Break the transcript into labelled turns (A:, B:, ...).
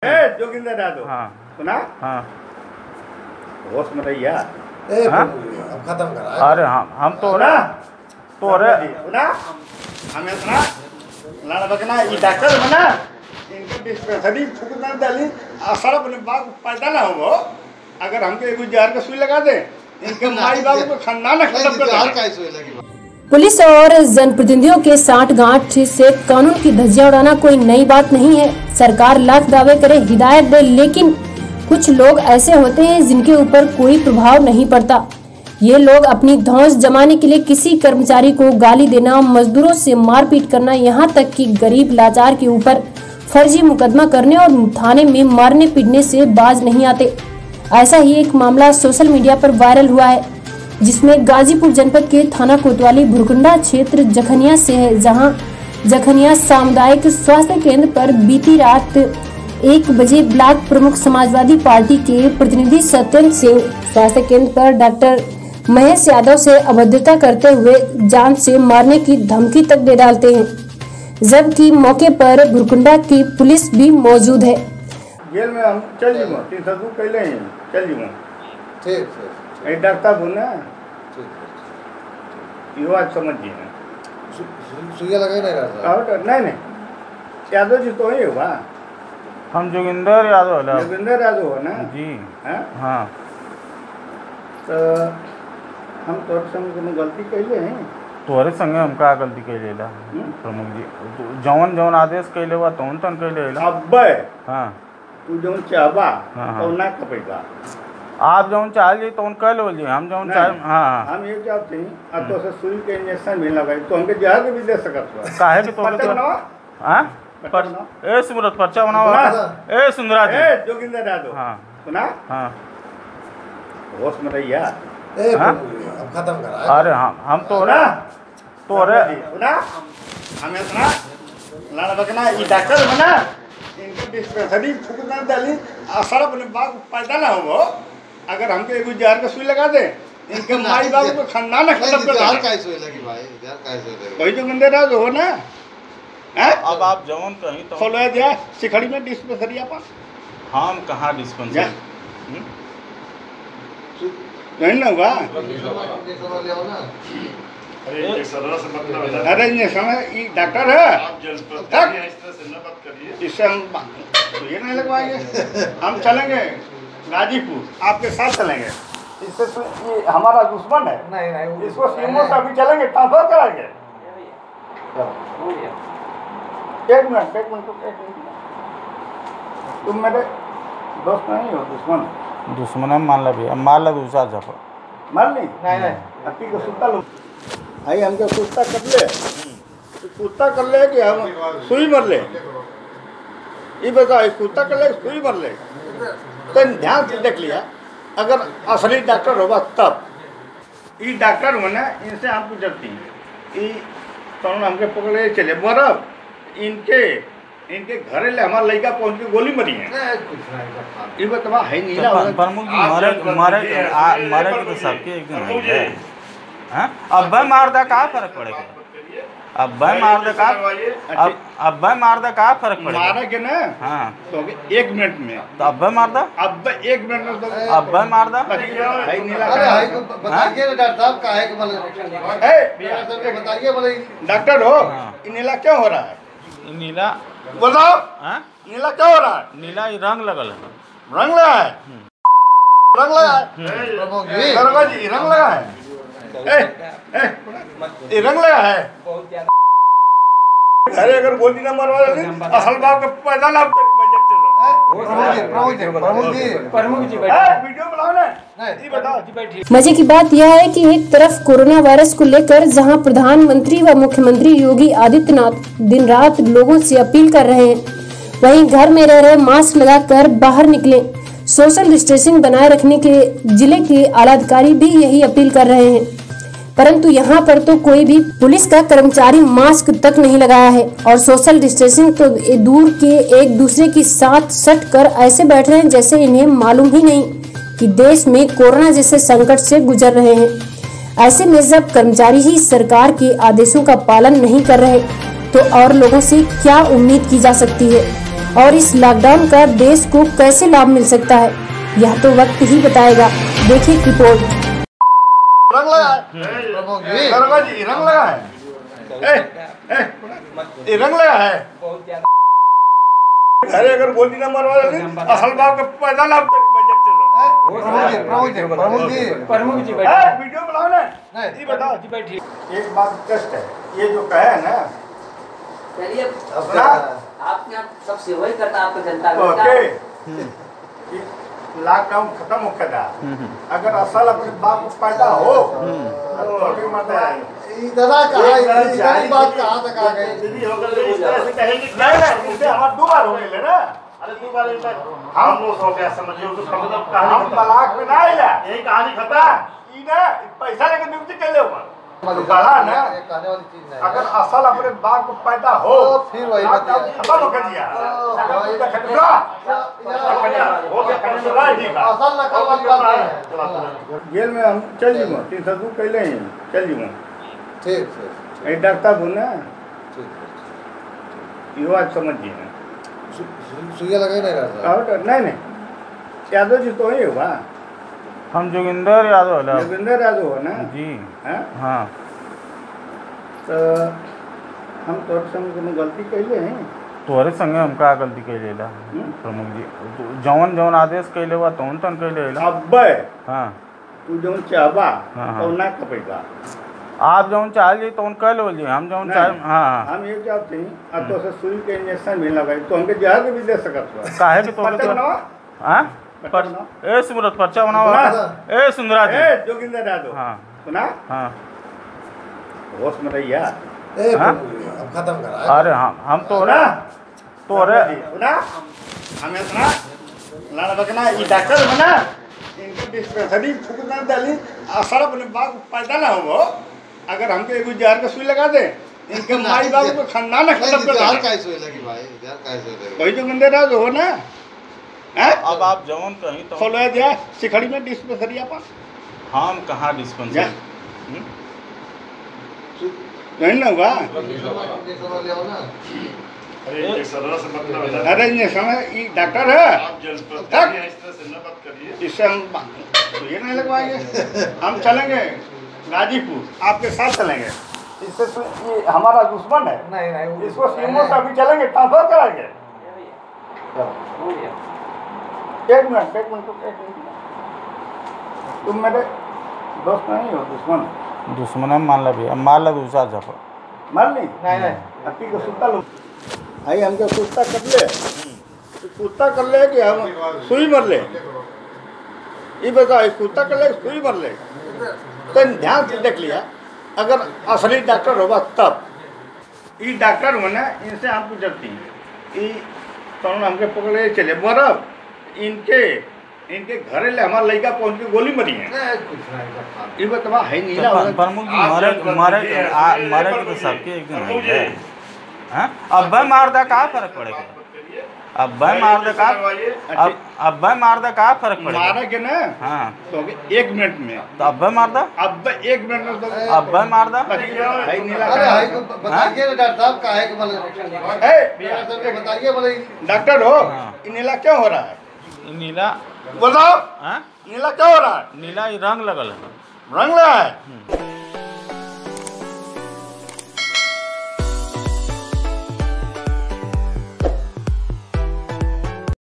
A: जोगिंदर यादव। हाँ सुना। हाँ होश में रहिया।
B: अब खत्म करा।
A: अरे हम तो रे सुना हमें सुना लाना बकना ये डॉक्टर बना इनके डिस्पेंसरी फूकना डाली असर अपने बाप पैदा ना हो अगर हमके एक जहर का सुई लगा दे इनके माई बाप को खानदान खत्म कर दे।
C: पुलिस और जनप्रतिनिधियों के साठगांठ से कानून की धज्जियां उड़ाना कोई नई बात नहीं है। सरकार लाख दावे करे, हिदायत दे, लेकिन कुछ लोग ऐसे होते हैं जिनके ऊपर कोई प्रभाव नहीं पड़ता। ये लोग अपनी धौंस जमाने के लिए किसी कर्मचारी को गाली देना, मजदूरों से मारपीट करना, यहाँ तक कि गरीब लाचार के ऊपर फर्जी मुकदमा करने और थाने में मारने पीटने से बाज नहीं आते। ऐसा ही एक मामला सोशल मीडिया पर वायरल हुआ है, जिसमें गाजीपुर जनपद के थाना कोतवाली भुरकुंडा क्षेत्र जखनिया से है, जहां जखनिया सामुदायिक स्वास्थ्य केंद्र पर बीती रात 1 बजे ब्लॉक प्रमुख समाजवादी पार्टी के प्रतिनिधि सत्येंद्र सिंह स्वास्थ्य केंद्र पर डॉक्टर महेश यादव से अभद्रता करते हुए जान से मारने की धमकी तक दे डालते हैं, जबकि मौके पर भुरकुंडा की पुलिस भी मौजूद है।
A: जेल में हम चल जीवो 302 कैले हैं चल जीवो ठीक ए डॉक्टर बोलना ये बात समझिए
B: सुइया लगा नहीं रहा
A: और नहीं यादव जी तो ही होगा।
D: हम जोगिंदर यादव
A: है ना
D: जी।
A: हाँ तो हम तोर संग कोनो गलती कैले हैं
D: तोरे संगे हम का गलती कैले ला प्रमुख जी जौन जौन आदेश कैले हुआ तौन तन कैले ला
A: अब्बे। हाँ तू जौन चाहबा
D: हाँ।
A: तो ना कपेगा
D: आप जौन चाह ली तो कह लो जी हम जौन चाह। हाँ
A: हम ये चाहते हैं अब तो से सुई के इंजेक्शन भी लगाई तो हमके जहर के भी दे सकत हो
D: काहे कि तो हां ए सुमरत पर्चा बनाओ ए सुंदरा जी
A: जोगिंदर यादव। हाँ सुना। हाँ होश में रहिया।
B: अब खत्म करा।
D: अरे हम तो रे
A: सुना हमें सुना लाना बकना ये डॉक्टर बना इनके डिस्पेंसरी फूकना डाली असर अपने बाप पैदा ना हो अगर हमके एक जहर का सुई लगा दे इनके माई बाप को खानदान खत्म कर दे। कोई जोगिंदर यादव हो ना।
D: अब आप जौन कहीं तो
A: खोलो दिया सिखड़ी में डिस्पेंसरी अपन
D: हम कहाँ डिस्पेंसरी
A: नहीं ना हुआ। अरे ये समय ये डॉक्टर है इससे हम तो ये नहीं लगवाएंगे हम चलेंगे गाजीपुर आपके साथ चलेंगे इससे ये हमारा दुश्मन है नहीं इसको सीमो से अभी चलेंगे ट्रांसफर कराएंगे। एक मिनट तुम मेरे दोस्त नहीं हो दुश्मन
D: मान ला भैया मार ला दूसरा झपड़
A: मार नहीं अति को सुता लो भाई हमको कुत्ता कर ले कुत्ता कर ले कि हम सुई मर ले ये बताओ कुत्ता कर ले सुई मर ले तो ध्यान से देख लिया अगर असली डॉक्टर होगा तब ये डॉक्टर होना इनसे हमको जबती तो हमके पकड़े चले बर्फ इनके घरे ले हमारा लड़का पहुंच के गोली मरी है ये बतावा है नीला
D: प्रमुख जी मारे तो सबके एक दिन है हैं अब मार दा का फर्क पड़ेगा अब मार दा का अब मार दा का फर्क पड़ेगा
A: मारे के ना। हाँ तो 1 मिनट में
D: तो अब मार दा
A: अब 1 मिनट में तो
D: अब मार दा
A: है नीला।
B: अरे बताइए डॉक्टर साहब काहे के बोले बताइए बोले
A: डॉक्टर हो नीला क्यों हो रहा है
D: नीला
A: बताओ नीला क्या हो रहा है।
D: नीला रंग लगल है
A: रंग लगा है रंग लगा है जी रंग लगा है ये रंग लगा है अरे अगर गोली ना मरवा दे असल बाप का पैदा ना वीडियो बनाओ ना ये बताओ।
C: मजे की बात यह है कि एक तरफ कोरोना वायरस को लेकर जहां प्रधानमंत्री व मुख्यमंत्री योगी आदित्यनाथ दिन रात लोगों से अपील कर रहे हैं, वहीं घर में रह रहे मास्क लगाकर बाहर निकलें, सोशल डिस्टेंसिंग बनाए रखने के जिले के आला अधिकारी भी यही अपील कर रहे हैं, परंतु यहाँ पर तो कोई भी पुलिस का कर्मचारी मास्क तक नहीं लगाया है और सोशल डिस्टेंसिंग तो दूर के एक दूसरे के साथ सट कर ऐसे बैठ रहे हैं जैसे इन्हें मालूम ही नहीं कि देश में कोरोना जैसे संकट से गुजर रहे हैं। ऐसे में जब कर्मचारी ही सरकार के आदेशों का पालन नहीं कर रहे तो और लोगों से क्या उम्मीद की जा सकती है। और इस लॉकडाउन का देश को कैसे लाभ मिल सकता है, यह तो वक्त ही बताएगा। देखिए रिपोर्ट।
A: रंग लगा है दरोगा जी, रंग लगा है, ये रंग लगा है। अरे अगर गोली न मरवा असल बाप का पैदा लाभ
B: प्रमुख जी
A: वीडियो बनाओ ना, ये बताओ जी बैठिए। एक बात कष्ट है, ये जो कहे ना
E: चलिए आपके यहाँ सब सेवा ही करता आपको जनता
A: लॉकडाउन खत्म हो गया। अगर असल अपने बाप को पैदा हो
B: दादा कहा बात कहाँ तक आ गई?
A: दीदी हो गए इस तरह से कहेंगे नहीं इससे हमारे 2 बार हो गए ना। अरे 2 बार हम लोग हो गया समझिए हम तलाक में ना आइला, यही कहानी खत्म। ई ना पैसा लेके नियुक्ति कर ले ऊपर कहा ना,
B: कहने वाली चीज नहीं।
A: अगर असल अपने बाप को पैदा हो
B: फिर वही
A: खत्म हो गया।
B: असल नकल वाली बात है।
A: जेल में हम चल जीवो 302 कैले हैं, चल जीवो
B: ठीक
A: ए डॉक्टर बोलना
B: ठीक
A: यो आज समझिए ना
B: सुइया लगा नहीं रहा
A: और नहीं यादव जी तो ही होगा,
D: हम जोगिंदर यादव है।
A: जोगिंदर यादव हो ना
D: जी
A: हैं?
D: हाँ।
A: तो हम तोर संग कोनो गलती कैले हैं?
D: तोहरे संगे हम का गलती कैले ला प्रमुख जी? जौन जौन आदेश कैले हुआ तौन तौन कैले ला।
A: अब्बे
D: हाँ
A: तू जौन चाहबा
D: हाँ,
A: तो ना कपेगा।
D: आप जौन चाह ली तो कह लो जी, हम जौन चाह हाँ
A: हम ये चाहते हैं अब तो से सुई के इंजेक्शन भी लगाई तो हमके जहर के भी दे सकत हो।
D: काहे कि तो हाँ ए सुमरत पर्चा बनाओ ए सुंदरा जी
A: ए जोगिंदर यादव
D: हाँ
A: सुना
D: हाँ
A: होश में रहिया।
B: अब खत्म करा।
D: अरे हम तो रे
A: सुना हमें इतना लाना बकना ये डॉक्टर बना इनके डिस्पेंसरी फूकना डाली असर अपने बाप पैदा ना हो। अगर हमके एक जहर का सुई लगा दे इनके माई बाबू को खानदान खत्म कर
B: जहर कैसे लगी भाई? जहर कैसे लगी?
A: वही जोगिंदर यादव हो ना हैं?
D: अब आप जौन कहीं तो
A: खोलो दिया सिखड़ी में डिस्पेंसरी अपन
D: हम कहाँ डिस्पेंसरी
A: नहीं ना हुआ। अरे ये समय ये डॉक्टर है इससे हम तो ये नहीं लगवाएंगे। हम चलेंगे गाजीपुर आपके साथ चलेंगे। इससे तो ये हमारा दुश्मन है।
B: नहीं
A: इसको सीमो से अभी चलेंगे ट्रांसफर कराएंगे। एक मिनट तुम मेरे दोस्त नहीं हो दुश्मन?
D: दुश्मन मान ला भैया मार ला दूसरा झपड़
A: मार नहीं अति को सुता लो आई हमके कुत्ता कर ले तो कुत्ता कर ले कि हम सुई मर ले ये बताओ कुत्ता कर ले सुई मर ले तो ध्यान से देख लिया। अगर असली डॉक्टर होगा तब ये डॉक्टर होना इनसे हम पूछती ये तो हमके पकड़े चले बरफ इनके घरे ले हमारा लड़का पहुंच के गोली मरी है। ये बतावा है नीला
D: प्रमुख जी मारे के तो सबके एक दिन है हैं? अब भाई मार दे का फर्क पड़ेगा? अब भाई मार दे का अब भाई मार दे का फर्क पड़ेगा?
A: मारा के ना
D: हाँ
A: तो 1 मिनट में
D: तो अब भाई मार दे
A: अब 1 मिनट में तो
D: अब भाई मार दे
A: है नीला।
B: अरे हाई को बताइए ना डॉक्टर साहब काहे के मतलब बताइए बोले
A: डॉक्टर हो नीला क्यों हो रहा है?
D: नीला
A: बताओ
D: हाँ
A: नीला क्या हो रहा है?
D: नीला रंग लगल है
A: रंग लगा है